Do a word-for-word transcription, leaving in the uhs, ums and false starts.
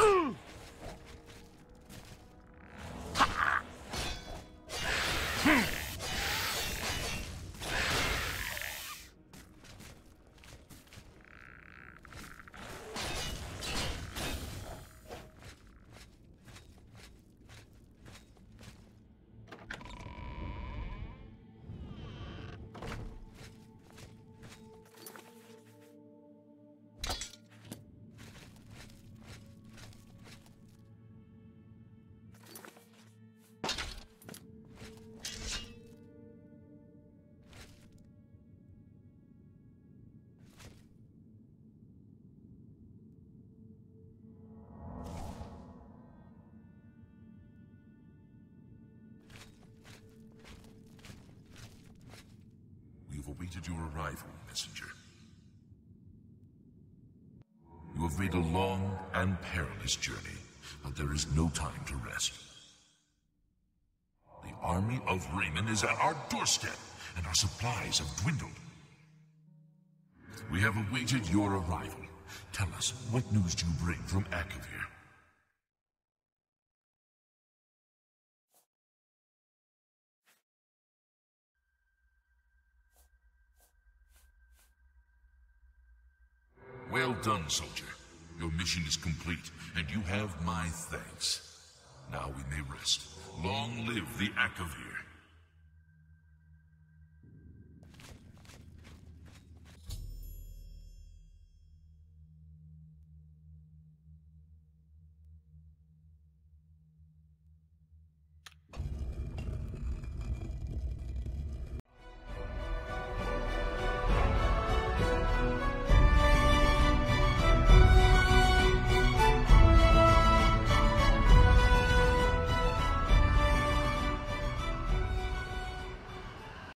Awaited your arrival, messenger. You have made a long and perilous journey, but there is no time to rest. The army of Raymond is at our doorstep, and our supplies have dwindled. We have awaited your arrival. Tell us, what news do you bring from Akaviri? Well done, soldier. Your mission is complete, and you have my thanks. Now we may rest. Long live the Akaviri.